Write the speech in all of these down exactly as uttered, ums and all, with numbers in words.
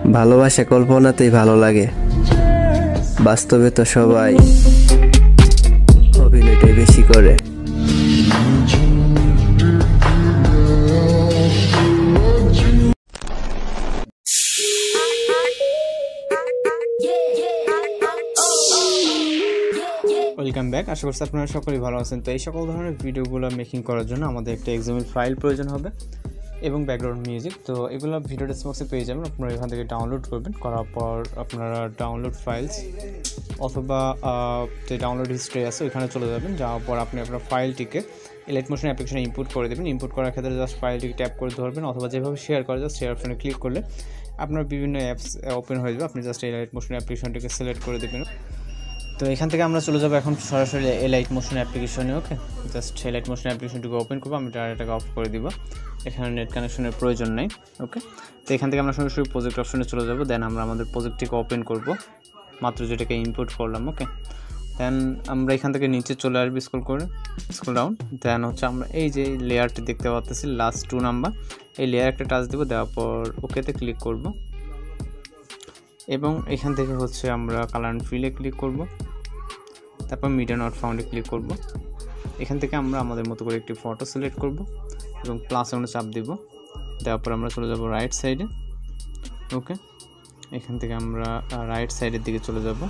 ভালোবাসা কল্পনাতেই ভালো লাগে, বাস্তবে তো সবাই অভিনয়টাই বেশি করে। Welcome back. আশা করছি আপনারা সকলেই ভালো আছেন। তো এই সকল ধরনের ভিডিওগুলো মেকিং করার জন্য আমাদের একটা এক্সাম্পল ফাইল প্রয়োজন হবে এবং ব্যাকগ্রাউন্ড মিউজিক। তো এগুলো ভিডিও ডেসক্রিপশনে পেয়ে যাবেন, আপনারা এখান থেকে ডাউনলোড করবেন। করার পর আপনারা ডাউনলোড ফাইলস অথবা যে ডাউনলোড হিস্ট্রি আছে ওইখানে চলে যাবেন। যাওয়ার পর আপনি আপনার ফাইলটিকে এলাইট মোশন অ্যাপ্লিকেশনে ইম্পোর্ট করে দেবেন। ইম্পোর্ট করার ক্ষেত্রে জাস্ট ফাইলটিকে ট্যাপ করে ধরবেন অথবা যেভাবে শেয়ার করা যায় শেয়ার অপশনে ক্লিক করলে আপনার বিভিন্ন অ্যাপস ওপেন হয়ে যাবে। আপনি জাস্ট এলাইট মোশন অ্যাপ্লিকেশনটিকে সিলেক্ট করে দেবেন। তো এখান থেকে আমরা চলে যাবো এখন সরাসরি এলাইট মোশন অ্যাপ্লিকেশনে। ওকে, জাস্ট এলাইট মোশন অ্যাপ্লিকেশনটিকে ওপেন করবো। আমি ডাটাটাকে অফ করে দিব, এখানে নেট কানেকশনের প্রয়োজন নেই। ওকে, তো এখান থেকে আমরা সরাসরি প্রজেক্ট অপশনে চলে যাবো। দেন আমরা আমাদের প্রজেক্টটিকে ওপেন করব, মাত্র যেটাকে ইম্পোর্ট করলাম। ওকে, দেন আমরা এখান থেকে নিচে চলে আসবো, স্ক্রল করে স্ক্রল ডাউন। দেন হচ্ছে আমরা এই যে লেয়ারটি দেখতে পাচ্ছি লাস্ট টু নাম্বার, এই লেয়ার একটা টাচ দেবো, দেওয়ার পর ওকেতে ক্লিক করব এবং এখান থেকে হচ্ছে আমরা কালার অ্যান্ড ফিলে ক্লিক করব। তারপর মিডিয়া নট ফাউন্ডে ক্লিক করব। এখান থেকে আমরা আমাদের মতো করে একটি ফটো সিলেক্ট করব এবং প্লাস আমরা চাপ দেব। দেওয়ার পর আমরা চলে যাব রাইট সাইডে। ওকে, এখান থেকে আমরা রাইট সাইডের দিকে চলে যাব।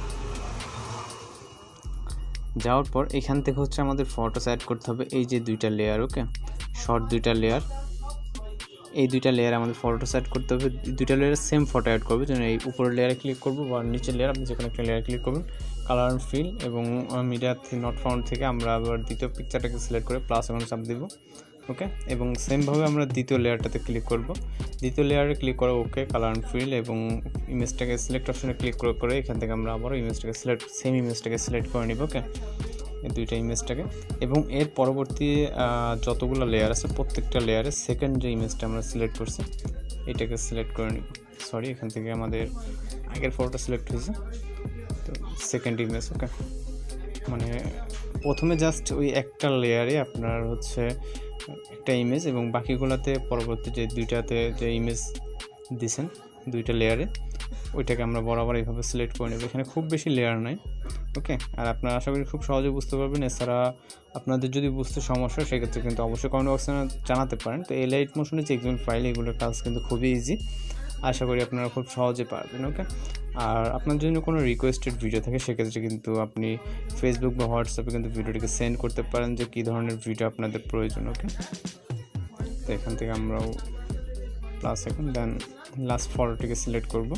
যাওয়ার পর এখান থেকে হচ্ছে আমাদের ফটো অ্যাড করতে হবে, এই যে দুইটা লেয়ার। ওকে, শর্ট দুইটা লেয়ার, এই দুইটা লেয়ার আমাদের ফটো অ্যাড করতে হবে। দুইটা লেয়ারে সেম ফটো অ্যাড করবে, যেন এই উপরের লেয়ারে ক্লিক করবো বা নিচের লেয়ার আপনি যে কোনো একটা লেয়ারে ক্লিক করবেন। কালার অ্যান্ড ফিল এবং মিডিয়া নট ফাউন্ড থেকে আমরা আবার দ্বিতীয় পিকচারটাকে সিলেক্ট করে প্লাস এবং চাপ দিব। ওকে, এবং সেমভাবে আমরা দ্বিতীয় লেয়ারটাতে ক্লিক করব। দ্বিতীয় লেয়ারে ক্লিক করে ওকে, কালার অ্যান্ড ফিল এবং ইমেজটাকে সিলেক্ট অপশনে ক্লিক করে করে এখান থেকে আমরা আবারও ইমেজটাকে সিলেক্ট সেম ইমেজটাকে সিলেক্ট করে নিব। ওকে, এই দুইটা ইমেজটাকে এবং এর পরবর্তী যতগুলো লেয়ার আছে প্রত্যেকটা লেয়ারে সেকেন্ড যে ইমেজটা আমরা সিলেক্ট করছি এটাকে সিলেক্ট করে নিব। সরি, এখান থেকে আমাদের আগের ফটোটা সিলেক্ট হয়েছে, তো সেকেন্ড ইমেজ। ওকে, মানে প্রথমে জাস্ট ওই একটা লেয়ারে আপনার হচ্ছে একটা ইমেজ এবং বাকিগুলোতে পরবর্তী যে দুইটাতে যে ইমেজ দিছেন দুইটা লেয়ারে ওইটাকে আমরা বরাবর এইভাবে সিলেক্ট করে নেব। এখানে খুব বেশি লেয়ার নাই। ওকে, আর আপনারা আশা করি খুব সহজে বুঝতে পারবেন। এছাড়া আপনাদের যদি বুঝতে সমস্যা সেক্ষেত্রে কিন্তু অবশ্যই কমেন্ট বক্সে জানাতে পারেন। তো এলাইট মোশনের যে এক্সাম্পল ফাইল এগুলোর কাজ কিন্তু খুবই ইজি, আশা করি আপনারা খুব সহজে পারবেন। ওকে, আর আপনার জন্য কোনো রিকোয়েস্টেড ভিডিও থাকে সেক্ষেত্রে কিন্তু আপনি ফেসবুক বা হোয়াটসঅ্যাপে কিন্তু ভিডিওটিকে সেন্ড করতে পারেন যে কী ধরনের ভিডিও আপনাদের প্রয়োজন। ওকে, তো এখান থেকে আমরাও প্লাস এখন দেন লাস্ট ফটোটিকে সিলেক্ট করব।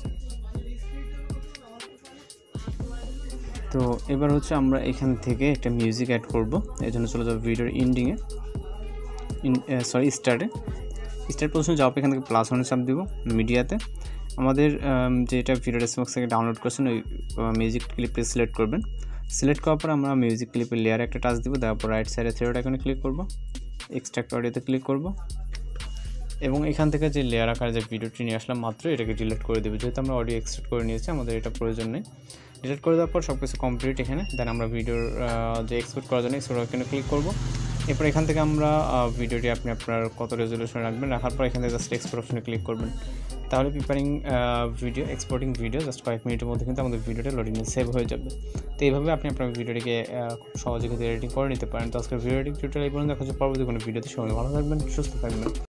তো এবার হচ্ছে আমরা এখান থেকে একটা মিউজিক অ্যাড করব, এই জন্য চলে যাবো ভিডিওর ইন্ডিংয়ে, সরি স্টার্টে। স্টার্ট পজিশনে যাওয়ার পর এখান থেকে প্লাস ওয়ানে চাপ দিব। মিডিয়াতে আমাদের যেটা ভিডিও ডেসক্রিপশন থেকে ডাউনলোড করছেন ওই মিউজিক ক্লিপটি সিলেক্ট করবেন। সিলেক্ট করার পর আমরা মিউজিক ক্লিপের লেয়ারে একটা টাচ দিব, তারপর রাইট সাইডে থ্রি ডট আইকনে ক্লিক করব, এক্সট্রাক্ট অডিওতে ক্লিক করব এবং এখান থেকে যে লেয়ার আকারে যে ভিডিওটি নিয়ে আসলাম মাত্র এটাকে ডিলিট করে দেবো। যেহেতু আমরা অডিও এক্সট্রাক্ট করে নিয়েছি আমাদের এটা প্রয়োজন নেই। ডিলিট করে দেওয়ার পর সব কিছু কমপ্লিট এখানে। দেন আমরা ভিডিওর যে এক্সপোর্ট করার জন্য এক্সপোর্ট আইকনে ক্লিক করব। এরপর এখান থেকে আমরা ভিডিওটি আপনি আপনার কত রেজলিউশন রাখবেন, রাখার পর এখান থেকে জাস্ট এক্সপোর্ট অপশনে ক্লিক করবেন। তাহলে preparing video exporting video just কয়েক মিনিটের মধ্যে কিন্তু আমাদের ভিডিওটা লোডিংয়ে সেভ হয়ে যাবে। তো এইভাবে আপনি আপনার ভিডিওটিকে খুব সহজে কিন্তু এডিটিং করে নিতে পারেন। তো আজকের ভিডিও এডিটিং টিউটোরিয়াল এই পর্যন্ত দেখা হচ্ছে পরবর্তী কোনো ভিডিওতে। সবাই ভালো থাকবেন, সুস্থ থাকবেন।